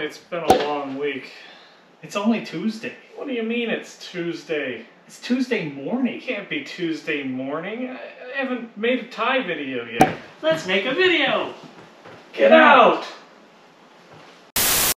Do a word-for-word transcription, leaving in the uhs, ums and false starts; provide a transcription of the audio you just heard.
it's been a long week. It's only Tuesday. What do you mean it's Tuesday? It's Tuesday morning. It can't be Tuesday morning. I haven't made a Thai video yet. Let's make a video. Get out!